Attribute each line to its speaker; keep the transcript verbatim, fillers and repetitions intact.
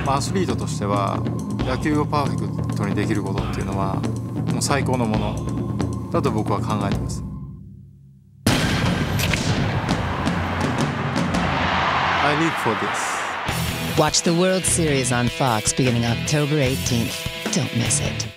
Speaker 1: まあ、アスリートとしては野球をパーフェクトにできることっていうのはもう最高のものだと僕は考えてます。 I live for this.
Speaker 2: Watch the World Series on Fox beginning October eighteenth. Don't miss it.